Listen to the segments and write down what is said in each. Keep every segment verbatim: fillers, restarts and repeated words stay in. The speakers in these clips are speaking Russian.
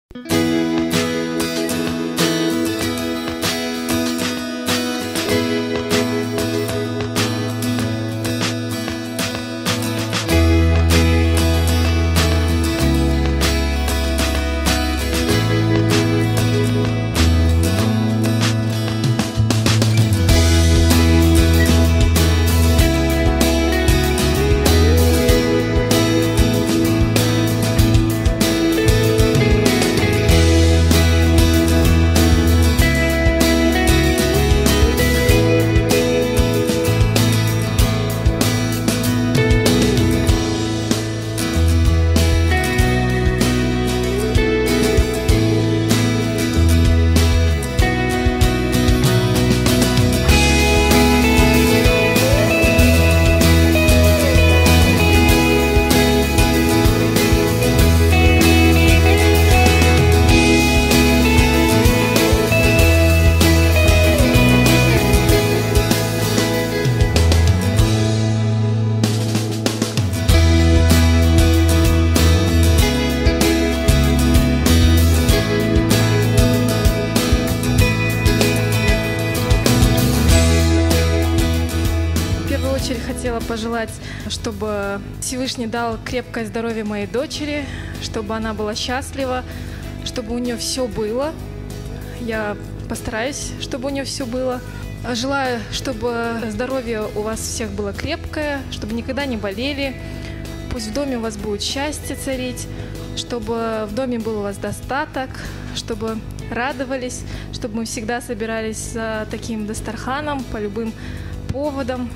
Хотела пожелать, чтобы Всевышний дал крепкое здоровье моей дочери, чтобы она была счастлива, чтобы у нее все было. Я постараюсь, чтобы у нее все было. Желаю, чтобы здоровье у вас всех было крепкое, чтобы никогда не болели. Пусть в доме у вас будет счастье царить, чтобы в доме был у вас достаток, чтобы радовались, чтобы мы всегда собирались за таким дастарханом по любым поводам.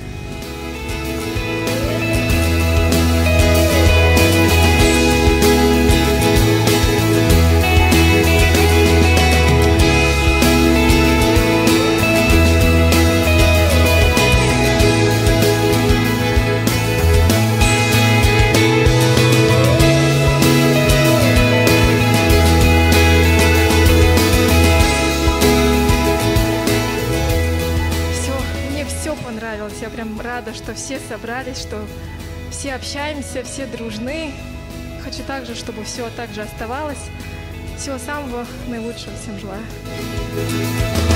Понравилось. Я прям рада, что все собрались, что все общаемся, все дружны. Хочу также, чтобы все так же оставалось. Всего самого наилучшего всем желаю.